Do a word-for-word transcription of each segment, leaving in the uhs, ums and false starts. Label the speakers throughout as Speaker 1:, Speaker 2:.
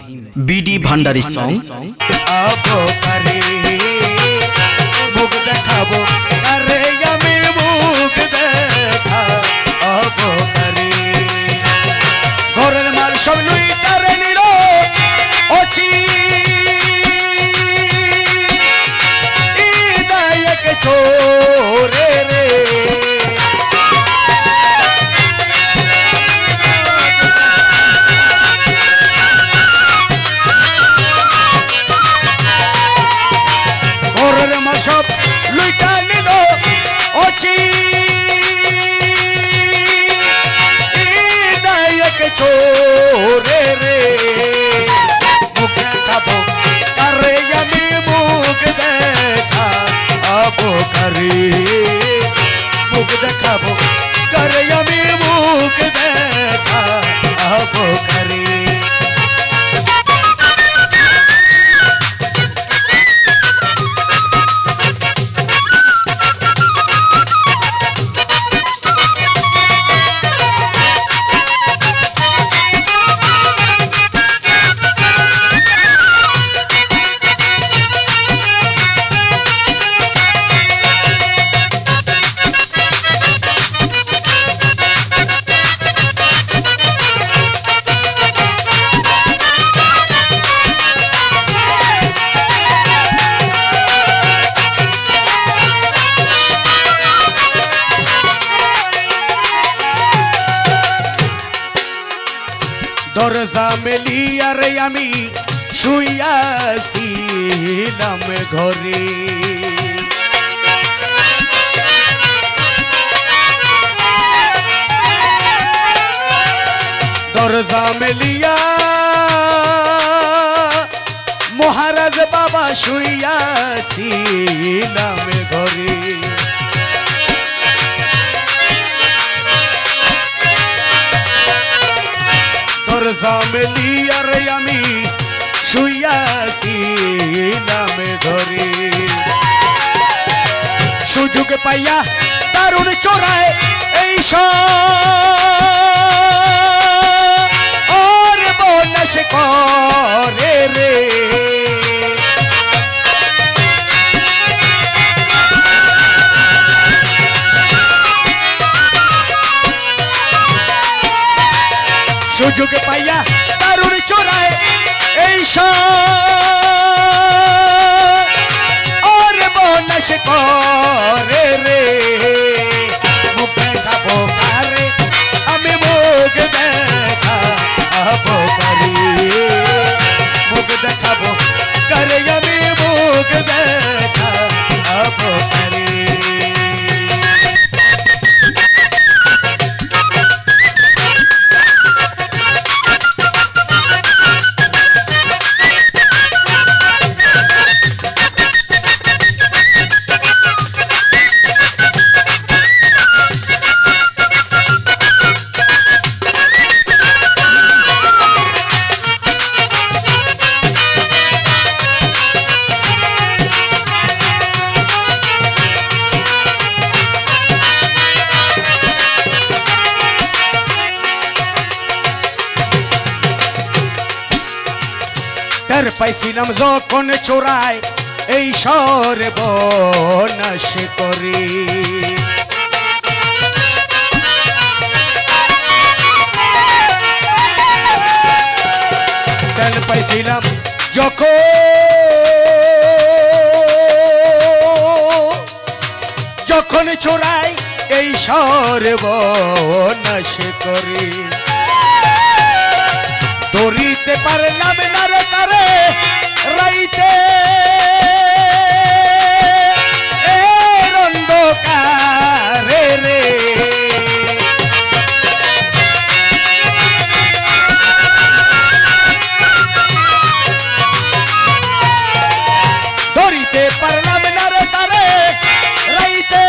Speaker 1: BD भांडारी song
Speaker 2: आबो करे मुख देखाबो करे আমি মুখ দেখা आबो करे ঘরের মাল সব লুই করে নিল ওচি ইদায়ক চোরে রে সব লুইটা নিল ওচি নায়ক চোরে রে মুখ দেখাবো করে আমি মুখ দেখা আবো করে মুখ দেখাবো করে আমি মুখ দেখা আবো করে দরজা মেলিয়া রে আমি শুইয়াছিলাম ঘরে দরজা মেলিয়া মহারাজ বাবা শুইয়াছিলাম ঘরে দরজা মেলিয়া রে আমি শুইয়াছিলাম ঘরে সুযোগ পাইয়া দারুণ চোরায় এই ওর বনস করে রে সুযোগ পাইয়া দারুণ চোরায় এই ওর বনস করে রে মুখ দেখাবো কারে আমি মুখ দেখা আবো করে মুখ দেখাবো করে আমি মুখ দেখা আবো করে টের পাইছিলাম যখন চোরাই এই সর্বনাশ করি টের পাইছিলাম যখন যখন চোরাই এই সর্বনাশ করি ধরিতে পারলাম না রে তারে রাইতে এর অন্ধকারে রে ধরিতে পারলাম না রে তারে রাইতে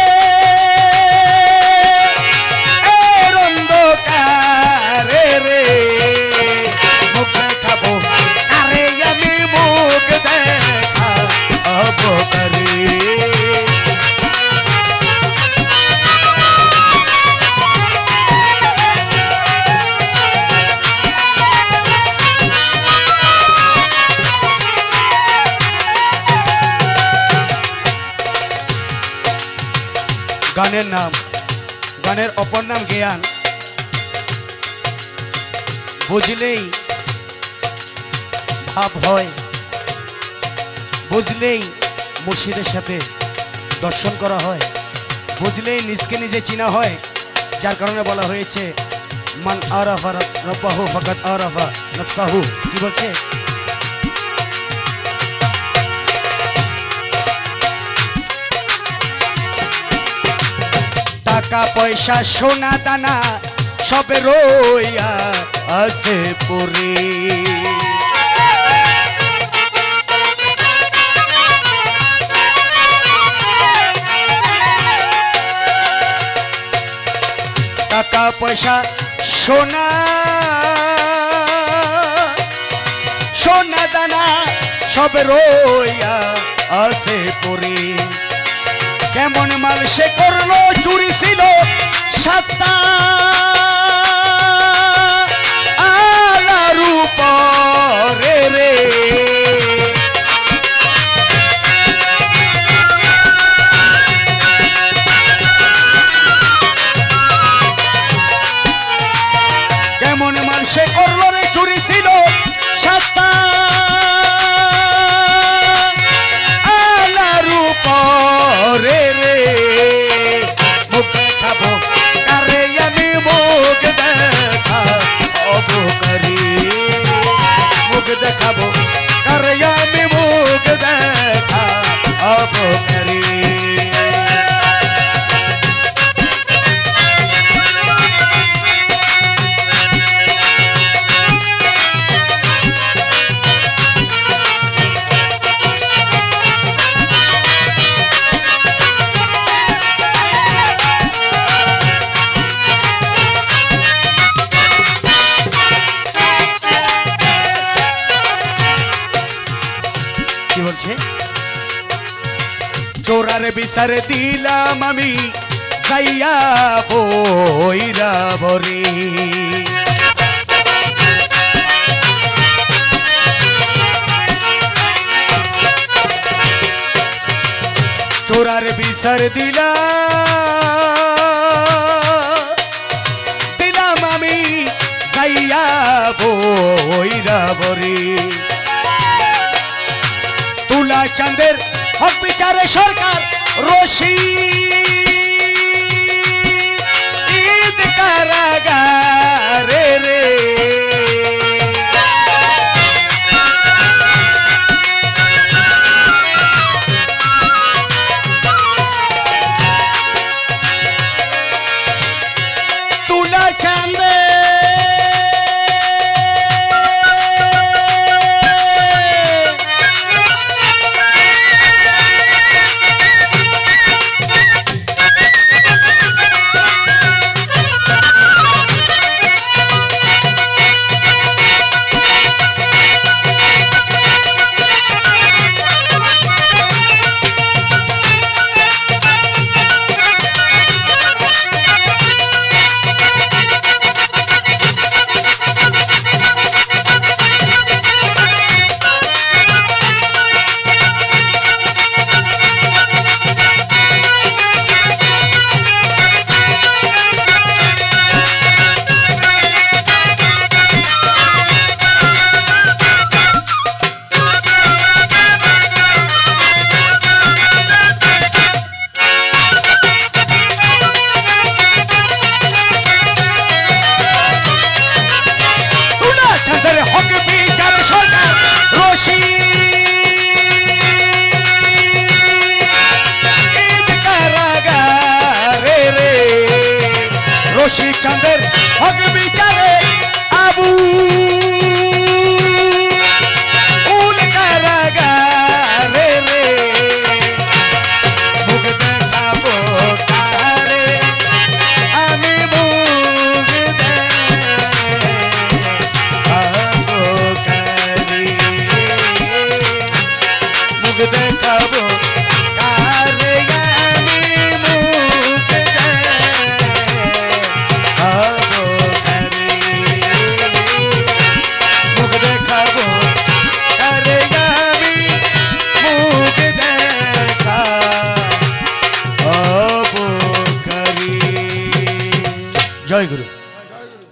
Speaker 2: এর অন্ধকারে রে মুখ দেখাবো কারে আমি মুখ দেখা गानेर नाम गानेर अपर नाम ज्ञान बुझलेई भाव हय बुझलेई मुर्शिदेर साथे दर्शन करा हय बुझलेई निजके निजे चिना हय जार कारणे बला हयेछे मान आराफा रब्बाहु फकात आराफा नफ्साहु कि बोलछे टाका पैसा सोना दाना सब रोया आसे पड़े टाका पैसा सोना सोना दाना सब रोया आसे पड़े केमन माल से करलो चुरी छिलो सातटा आलार उपरे रे केमन माल से करलो रे चुरी छिलो सातटा आलार उपरे रे देखाबो करया में मुख देखा अब करी चोरार बिसार दिलाम आमी जाइया बइरा भरी चोरार बिसार दिला दिलाम आमी जाइया बइरा भरी तुला चांदेर हक बिचारे सरकार रोशी ईद कारागारे रे तुला चांदे জয় গুরু।